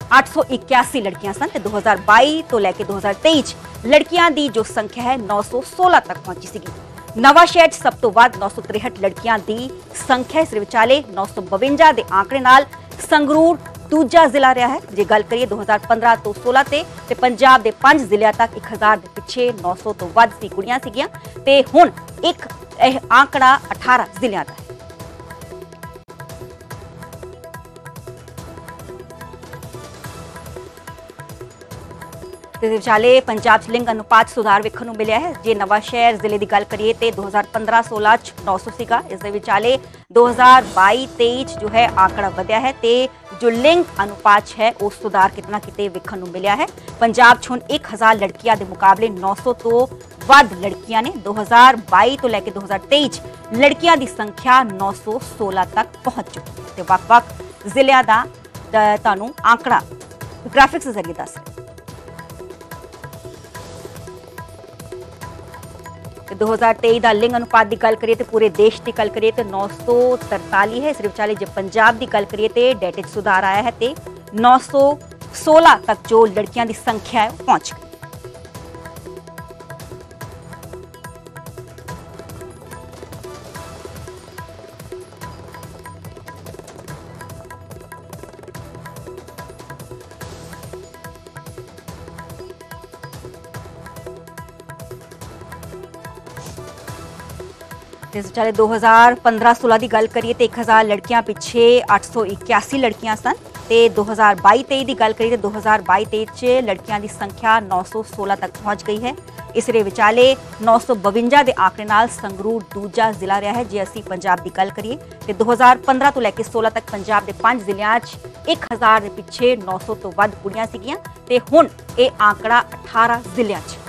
881 लड़कियां सन ते 2022 तो लेके 2023 लड़कियां दी जो संख्या है 916 तक पहुंची सी। नवा शहर सब तो वध 963 लड़कियां दी संख्या इस विचाले 952 दे आंकड़े नाल संगरूर दूजा जिला रहा है। जे गल करिए 2015 तो 16 ते पंजाब दे 5 जिले तक 1000 दे पिछे 900 तो वध सी कुड़ियां सीगियां ते हुण एक आंकड़ा 18 जिलों का है। विचाले पंजाब च लिंग अनुपात सुधार वेखण नूं मिलिया है। जे नवा शहर जिले की गल करिए तो 2015-16 900 सीगा, इस विचाले 2022-23 जो है आंकड़ा वधिया है ते जो लिंग अनुपात है उस सुधार कितना किते वेखण नूं मिलिया है। पंजाब च हुण 1000 लड़कियां दे मुकाबले 900 तो वध लड़कियां ने। 2022 तो लेके 2023 लड़कियां दी संख्या 916 तक पहुंच चुकी है ते वख-वख जिलिਆਂ ਦਾ ਤੁਹਾਨੂੰ आंकड़ा ग्राफिक्स के जरिए दस 2023 का लिंग अनुपात की गल करिए तो पूरे देश की गल करिए तो 943 है। इस विचाले जब पंजाब की गल करिए तो डेटे सुधार आया है तो 916 तक जो लड़कियां की संख्या है पहुंच गई। इस विचाले 2015-16 की गल करिए तो 1000 लड़कियां पिछे 881 लड़कियां सन ते 2022-23 की गल करिए तो 2022-23 लड़कियां की संख्या 916 तक पहुंच गई है। इस विचाले 952 के आंकड़े नाल संगरूर दूजा जिला रहा है। जे असी पंजाब की गल करिए तो 2015 तो लेके 16 तक पंजाब के 5 जिलों 1000 के पिछे 900 तो वध कुड़ियां सीगियां ते हुण ये आंकड़ा 18 जिलों